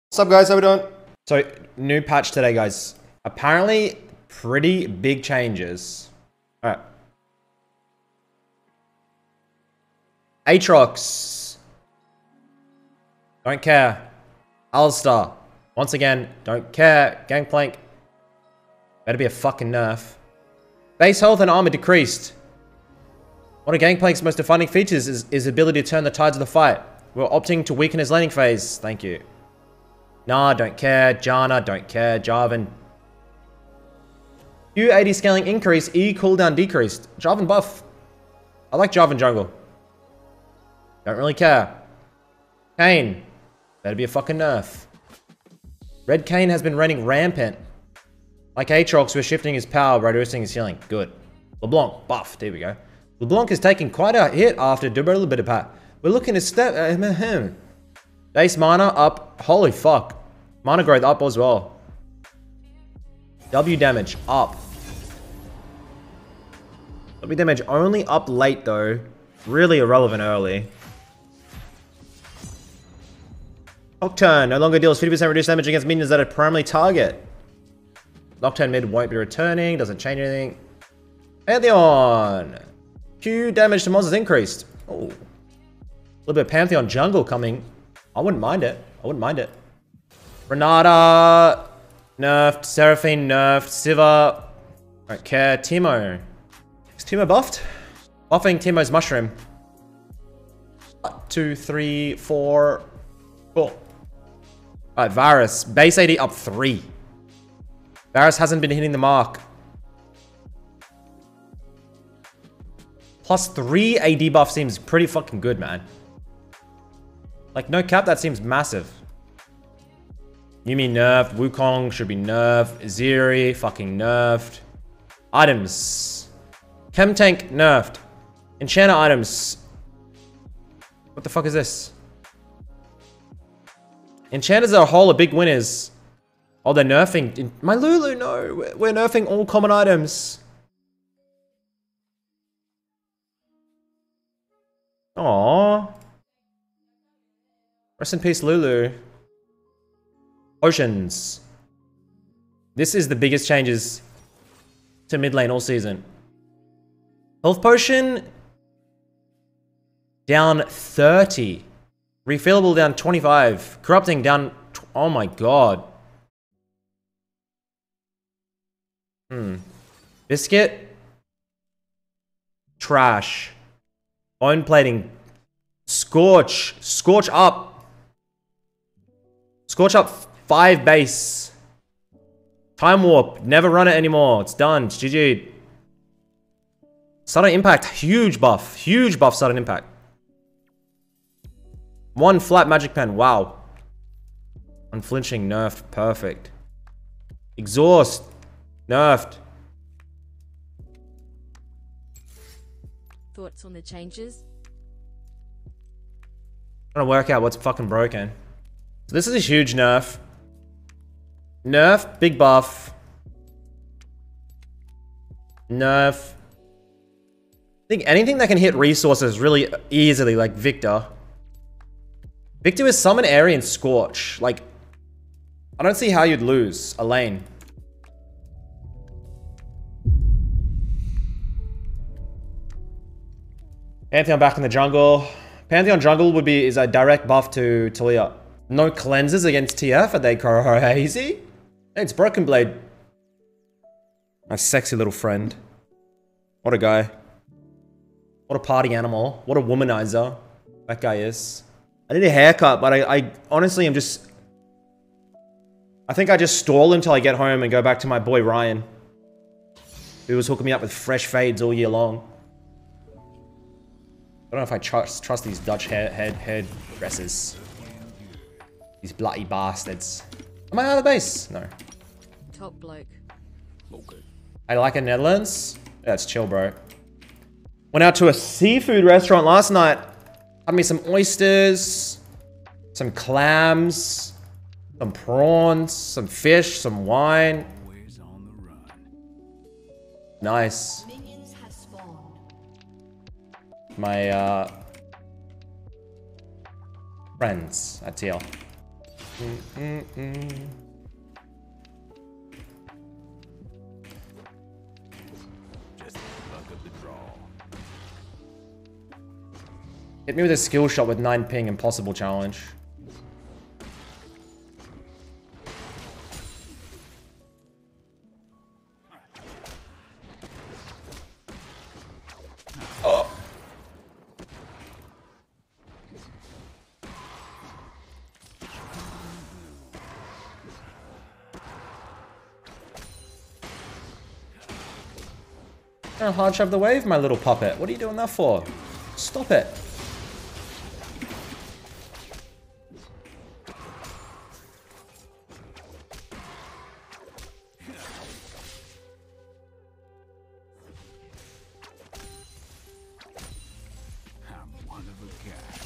What's up, guys? How we doing? So, new patch today, guys. Apparently, pretty big changes. Alright. Aatrox. Don't care. Alistar. Once again, don't care. Gangplank. Better be a fucking nerf. Base health and armor decreased. One of Gangplank's most defining features is his ability to turn the tides of the fight. We're opting to weaken his laning phase. Thank you. Nah, don't care. Janna, don't care. Jarvan. Q 80 scaling increase, E cooldown decreased. Jarvan buff. I like Jarvan jungle. Don't really care. Kayn. Better be a fucking nerf. Red Kayn has been reigning rampant. Like Aatrox, we're shifting his power, reducing his healing. Good. LeBlanc, buff. There we go. LeBlanc is taking quite a hit after doing a little bit of pat. We're looking to step him. Base mana up. Holy fuck. Mana growth up as well. W damage up. W damage only up late though. Really irrelevant early. Nocturne no longer deals 50% reduced damage against minions that are primarily target. Nocturne mid won't be returning. Doesn't change anything. Pantheon. Q damage to monsters increased. Oh. A little bit of Pantheon jungle coming. I wouldn't mind it. I wouldn't mind it. Renata. Nerfed. Seraphine nerfed. Siva. Don't care. Teemo. Is Teemo buffed? Buffing Teemo's mushroom. 1, 2, 3, 4. Cool. Alright, Varus. Base AD up 3. Varus hasn't been hitting the mark. Plus 3 AD buff seems pretty fucking good, man. Like, no cap, that seems massive. Yuumi nerfed. Wukong should be nerfed. Zeri fucking nerfed. Items. Chemtank nerfed. Enchanter items. What the fuck is this? Enchanters are a whole of big winners. Oh, they're nerfing. My Lulu, no. We're nerfing all common items. Aww. Rest in peace, Lulu. Potions. This is the biggest changes to mid lane all season. Health potion down 30. Refillable down 25. Corrupting down. Oh my god. Biscuit. Trash. Bone plating. Scorch. Scorch up. Scorch up 5 base. Time warp. Never run it anymore. It's done. It's GG. Sudden impact. Huge buff. Huge buff sudden impact. 1 flat magic pen. Wow. Unflinching nerfed. Perfect. Exhaust. Nerfed. Thoughts on the changes? Trying to work out what's fucking broken. So this is a huge nerf. Nerf, big buff. Nerf. I think anything that can hit resources really easily, like Victor. Victor is Summon Airy and Scorch. Like, I don't see how you'd lose a lane. Pantheon back in the jungle. Pantheon jungle is a direct buff to Talia. No cleanses against TF, are they crazy? Hey, it's Broken Blade. My sexy little friend. What a guy. What a party animal. What a womanizer that guy is. I need a haircut, but I honestly am just... I think I just stall until I get home and go back to my boy Ryan, who was hooking me up with fresh fades all year long. I don't know if I trust these Dutch hair dresses. These bloody bastards. Am I out of the base? No. Top bloke. Okay. I like in Netherlands. Yeah, it's chill, bro. Went out to a seafood restaurant last night. Had me some oysters, some clams, some prawns, some fish, some wine. Always on the run. Nice. Minions have spawned. My friends at TL. Just the luck of the draw. Hit me with a skill shot with 9 ping, impossible challenge. Oh. Gonna hard shove the wave, my little puppet. What are you doing that for? Stop it. I'm one of a kind.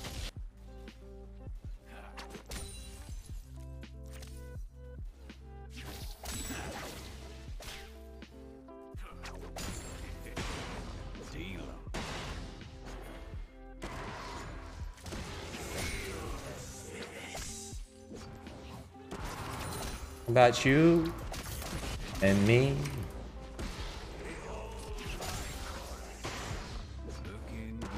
Deal 'em. About you and me. Looking good.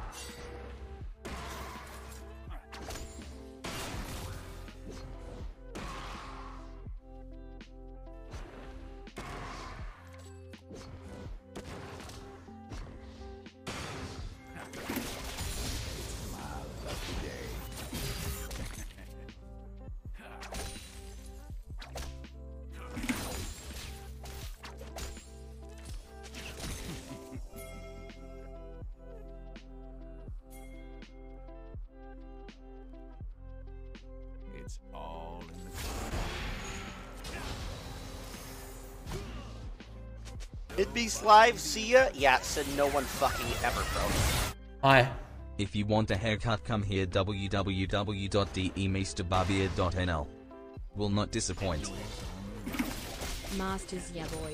It's all in the Midbeast Live, see ya? Yeah, said no one fucking ever, bro. Hi. If you want a haircut, come here www.demeisterbarbier.nl. Will not disappoint. Masters, yeah boy.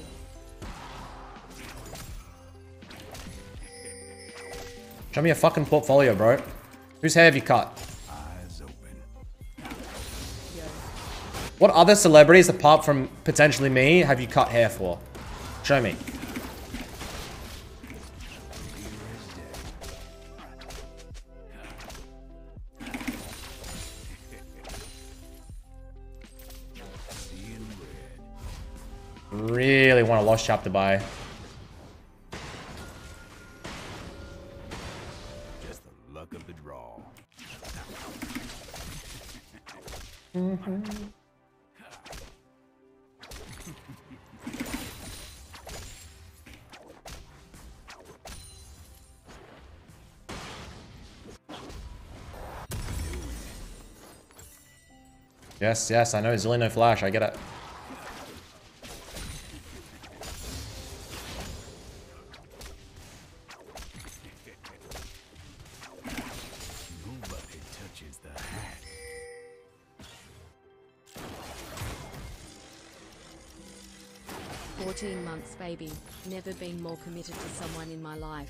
Show me a fucking portfolio, bro. Whose hair have you cut? eyes open. Yo. What other celebrities, apart from potentially me, have you cut hair for? Show me. Seeing red. Really want a Lost Chapter buy. Just the luck of the draw. Yes, yes, I know. Zilly no flash. I get it. Nobody touches the hat. "14 months, baby. Never been more committed to someone in my life.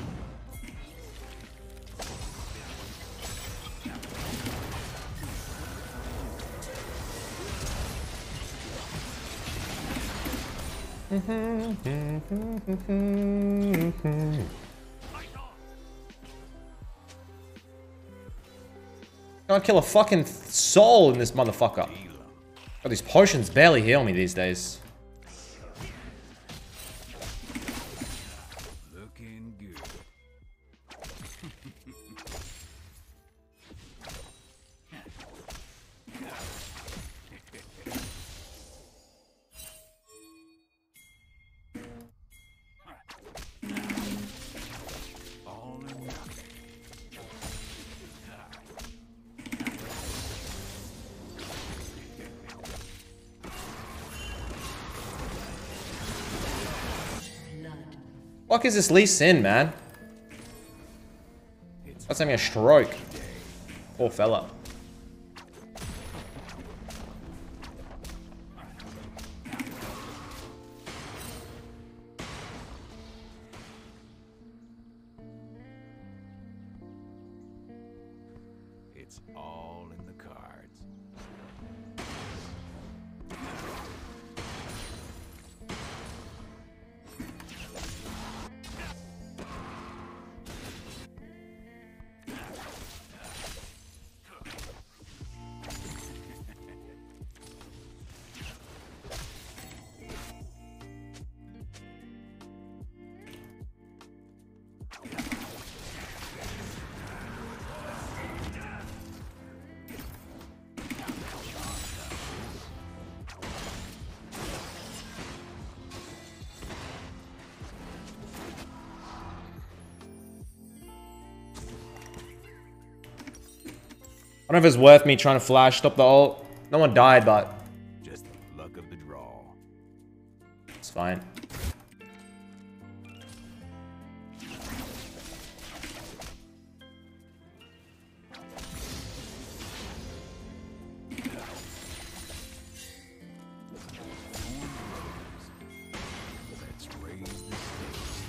Can't kill a fucking soul in this motherfucker. God, these potions barely heal me these days. Looking good. All or nothing. Fuck is this Lee Sin, man? That's having a stroke. Poor fella. It's all in the cards. don't know if it's worth me trying to flash stop the ult. No one died, but Just the luck of the draw. it's fine. Let's raise the stakes.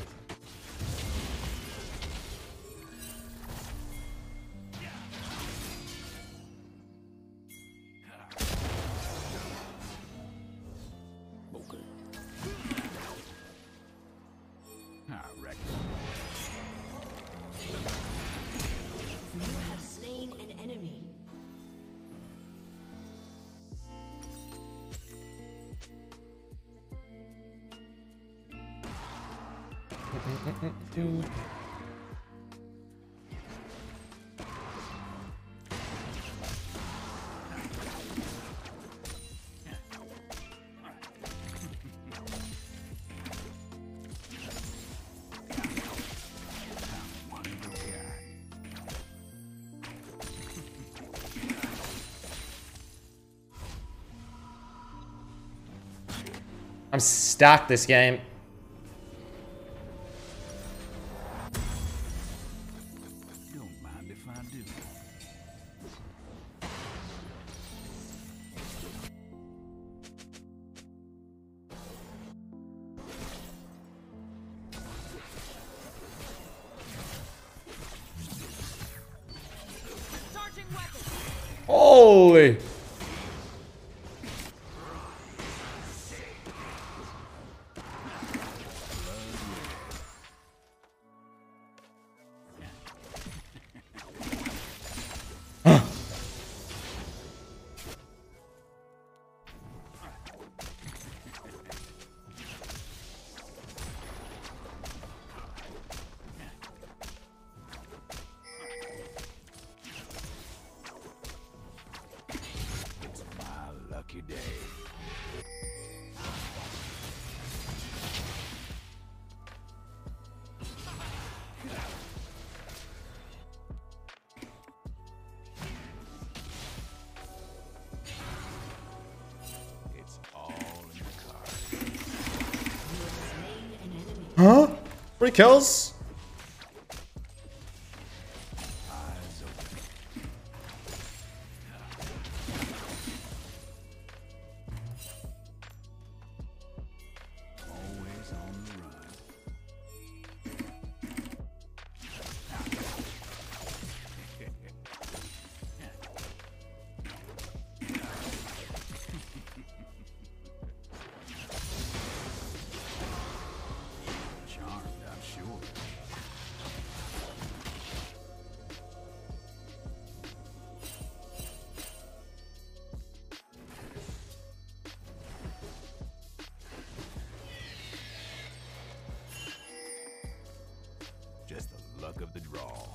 Okay. I reckon. You have slain an enemy. One of a kind. I'm stacked this game. Don't mind if I do. Holy! My lucky day. It's all in the cards. Slain an enemy. Huh? 3 kills? Eyes open. Always on the run. Charmed, I'm sure. Just the luck of the draw.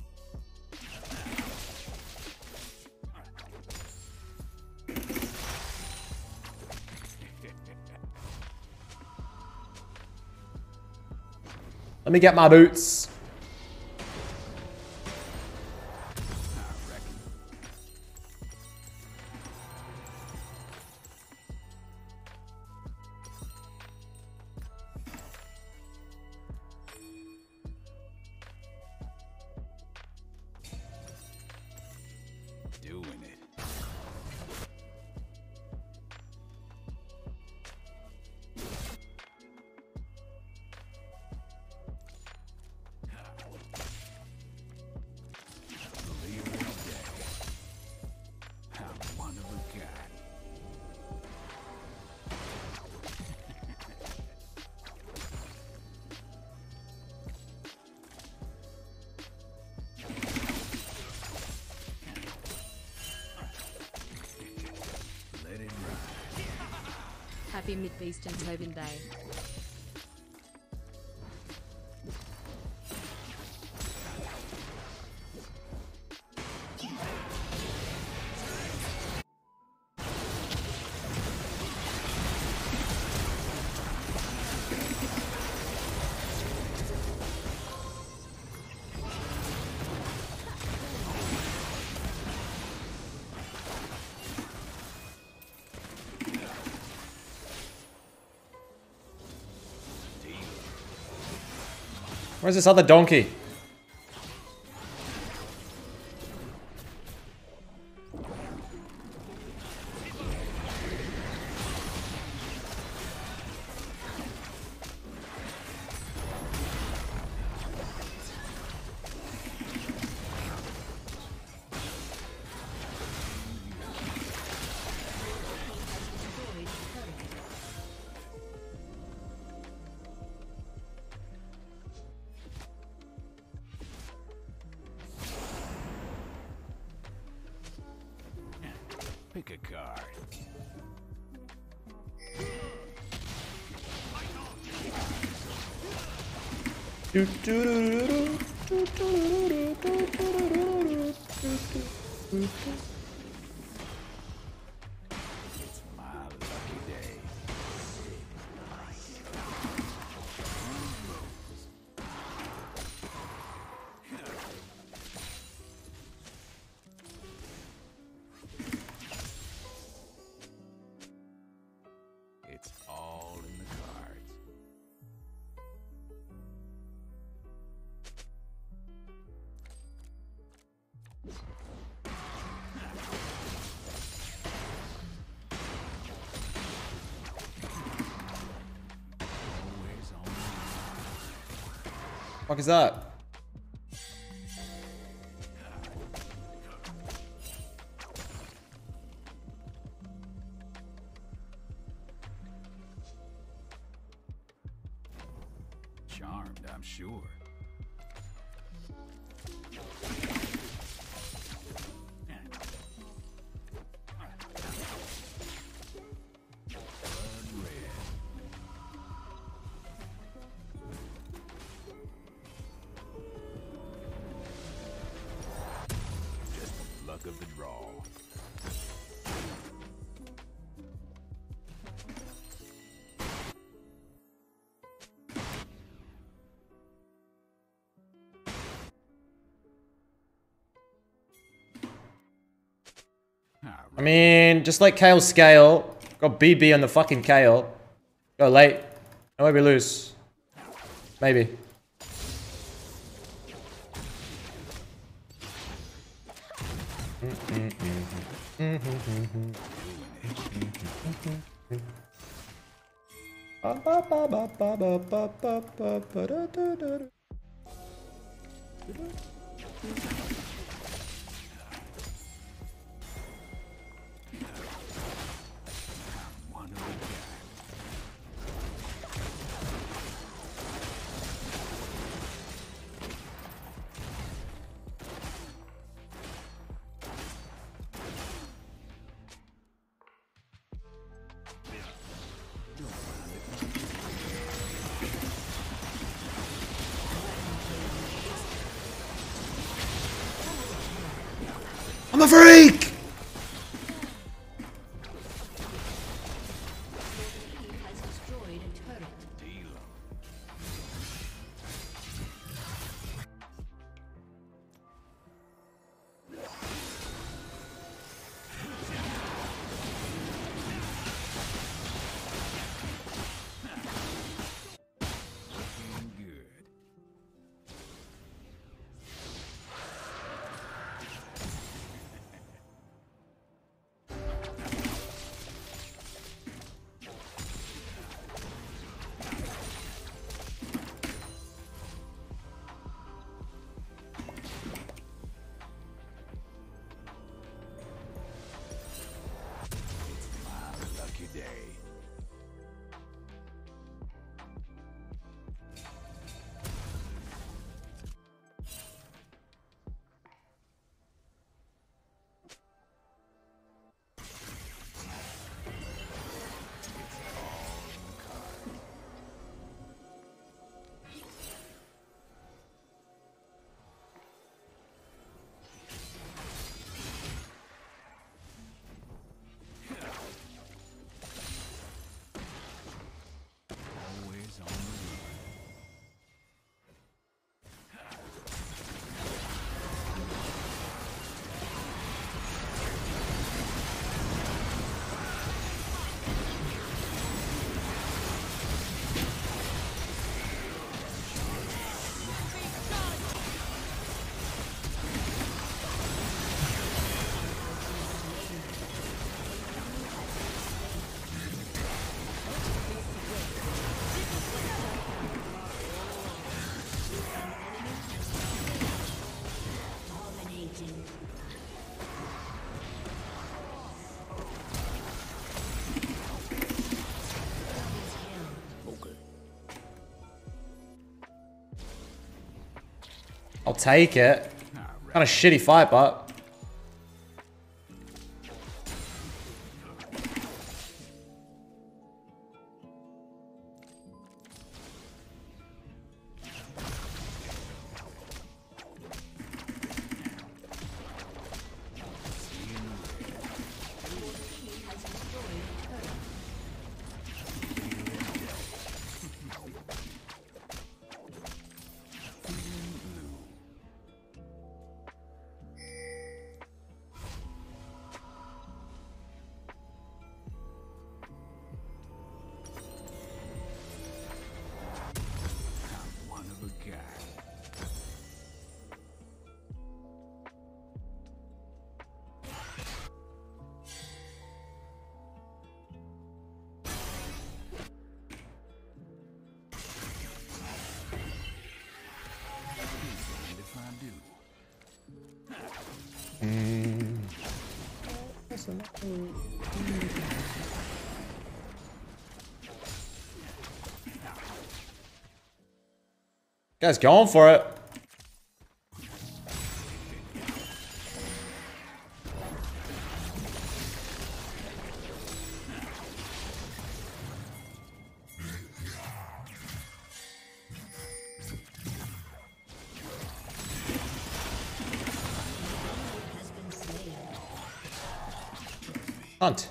Let me get my boots. I reckon. Doing it. Believe it or not, I'm one of a kind. Let it ride. Happy Mid-Beast and Tobin Day. Where's this other donkey? Pick a card. It's my lucky day. It's all in the cards. Always on. Fuck is that? Charmed, I'm sure. Blood red. Just the luck of the draw. I mean, just like Kale scale. Got BB on the fucking Kale. Go late. No way we lose. Maybe. One of a kind. I'm a freak! Has destroyed a turret. Deal 'em. Looking good. I'll take it. Kind of shitty fight, but... One of a kind. And if I do, Guy's going for it. Hunt.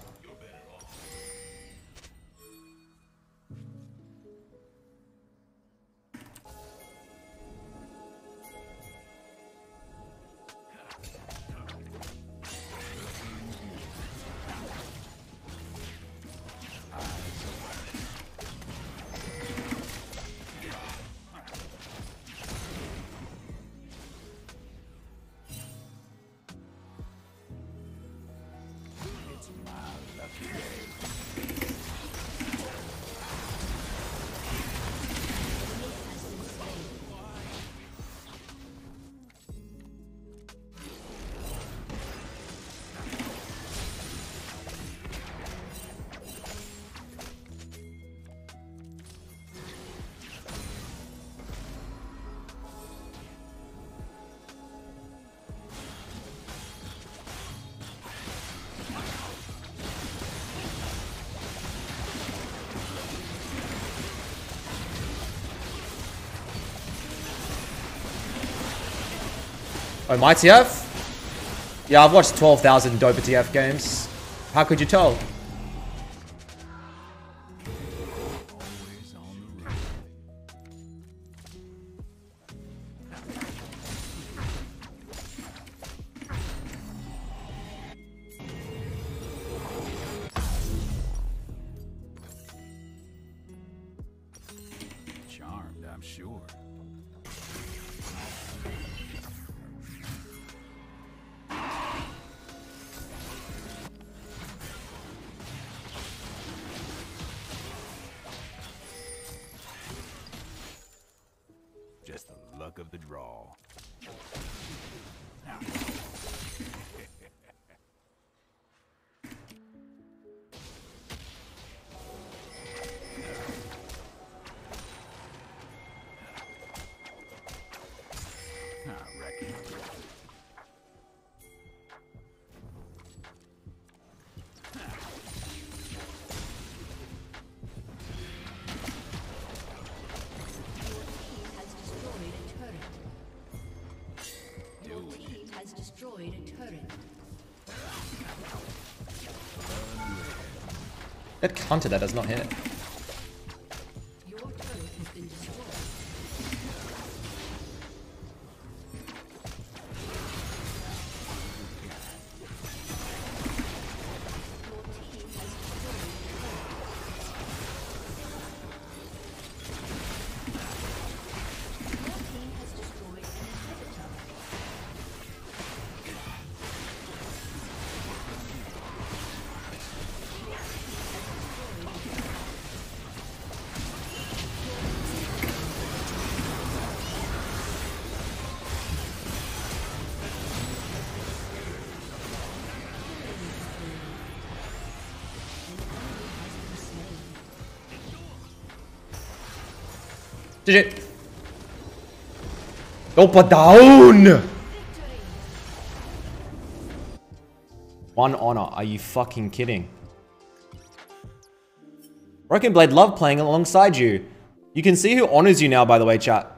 Oh, my TF? Yeah, I've watched 12,000 Dopa TF games. How could you tell? always on the road. Charmed, I'm sure. Just the luck of the draw. I reckon. Your team has destroyed a turret. That counter that does not hit. Your turret has been destroyed. Your team has destroyed a turret. Your team has destroyed an inhibitor. GG. Opa down! One honor. Are you fucking kidding? Broken Blade love playing alongside you. You can see who honors you now, by the way, chat.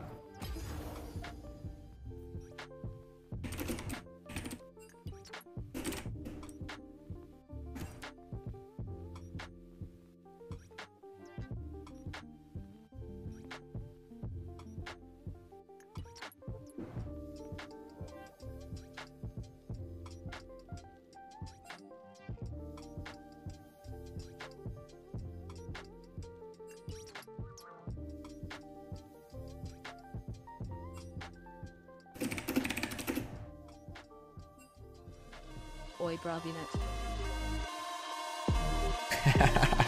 Oi, Bravinet.